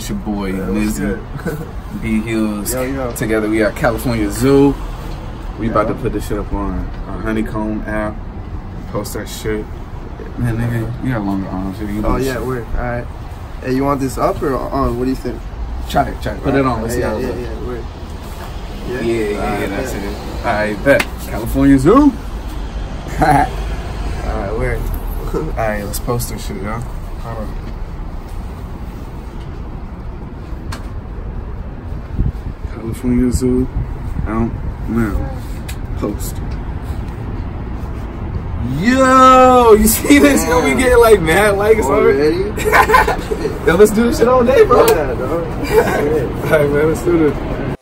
It's your boy, Nizzie, Billy Hughes. Yo. Together we are California Zoo. We about to put this shit up on our Honeycomb app. Post that shit. Man, nigga, you got longer arms. Oh, yeah, weird. All right. Hey, you want this up or on? What do you think? Try it. Put it on. Let's see how it looks. Weird. Yeah, that's it. All right, bet. California Zoo. Alright, weird. Alright, let's post this shit, y'all. Hold on. California Zoo. Out now. Post. Yo, you see this? Yo, we getting like mad likes already. Yo, let's do this shit all day, bro. Yeah, dog. Alright, man, let's do this.